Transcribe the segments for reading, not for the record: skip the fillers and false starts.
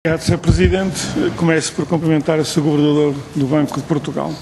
Obrigado, Sr. Presidente. Começo por cumprimentar o Sr. Governador do Banco de Portugal.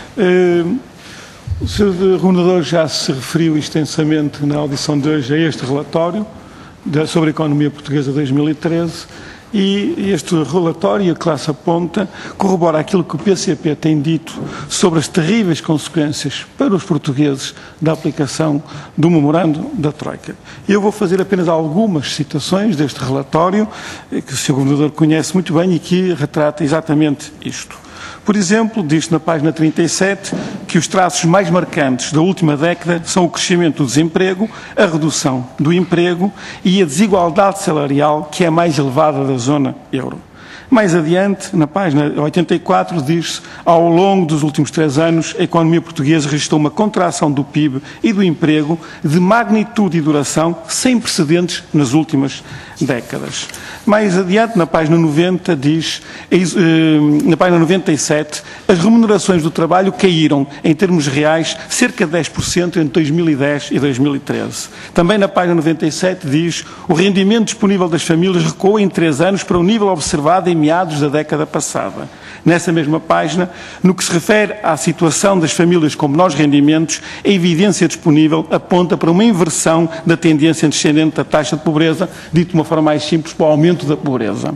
O Sr. Governador já se referiu extensamente na audição de hoje a este relatório sobre a economia portuguesa 2013 e este relatório, a classe aponta, corrobora aquilo que o PCP tem dito sobre as terríveis consequências para os portugueses da aplicação do memorando da Troika. Eu vou fazer apenas algumas citações deste relatório, que o Sr. Governador conhece muito bem e que retrata exatamente isto. Por exemplo, diz na página 37 que os traços mais marcantes da última década são o crescimento do desemprego, a redução do emprego e a desigualdade salarial, que é a mais elevada da zona euro. Mais adiante, na página 84, diz-se ao longo dos últimos 3 anos, a economia portuguesa registrou uma contração do PIB e do emprego de magnitude e duração sem precedentes nas últimas décadas. Mais adiante, na página 90, diz, na página 97, as remunerações do trabalho caíram, em termos reais, cerca de 10% entre 2010 e 2013. Também na página 97 diz, o rendimento disponível das famílias recuou em 3 anos para o nível observado em meados da década passada. Nessa mesma página, no que se refere à situação das famílias com menores rendimentos, a evidência disponível aponta para uma inversão da tendência descendente da taxa de pobreza, dito de uma forma mais simples, para o aumento da pobreza.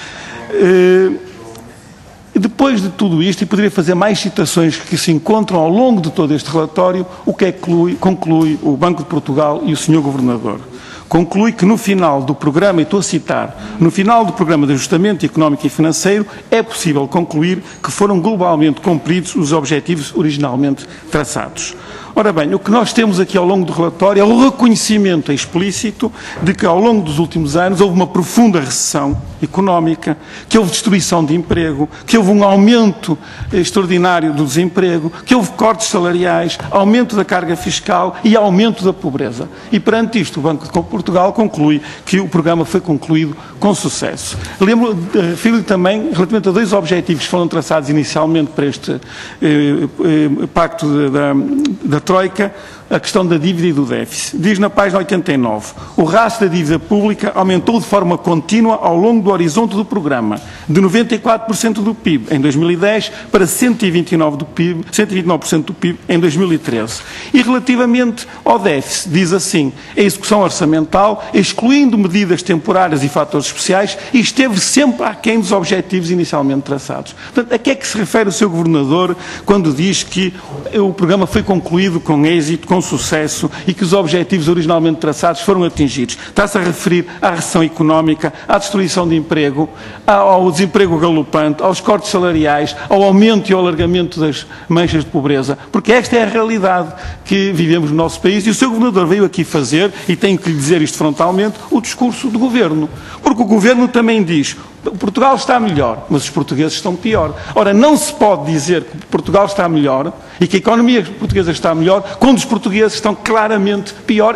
Depois de tudo isto, e poderia fazer mais citações que se encontram ao longo de todo este relatório, o que é que conclui o Banco de Portugal e o Sr. Governador? Conclui que no final do programa, e estou a citar, no final do programa de ajustamento económico e financeiro, é possível concluir que foram globalmente cumpridos os objetivos originalmente traçados. Ora bem, o que nós temos aqui ao longo do relatório é o reconhecimento explícito de que ao longo dos últimos anos houve uma profunda recessão económica, que houve destruição de emprego, que houve um aumento extraordinário do desemprego, que houve cortes salariais, aumento da carga fiscal e aumento da pobreza. E perante isto, o Banco de Portugal conclui que o programa foi concluído com sucesso. Refiro-lhe também, relativamente a 2 objetivos que foram traçados inicialmente para este pacto da Troika, a questão da dívida e do déficit. Diz na página 89, o rastro da dívida pública aumentou de forma contínua ao longo do horizonte do programa, de 94% do PIB em 2010 para 129% do PIB em 2013. E relativamente ao déficit, diz assim, a execução orçamental, excluindo medidas temporárias e fatores especiais, esteve sempre aquém dos objetivos inicialmente traçados. Portanto, a que é que se refere o Sr. Governador quando diz que o programa foi concluído com êxito, com sucesso e que os objetivos originalmente traçados foram atingidos? Está-se a referir à recessão económica, à destruição de emprego, ao desemprego galopante, aos cortes salariais, ao aumento e ao alargamento das manchas de pobreza, porque esta é a realidade que vivemos no nosso país e o Sr. Governador veio aqui fazer, e tenho que lhe dizer isto frontalmente, o discurso do Governo. Porque o Governo também diz, Portugal está melhor, mas os portugueses estão pior. Ora, não se pode dizer que Portugal está melhor e que a economia portuguesa está melhor quando os portugueses estão claramente pior.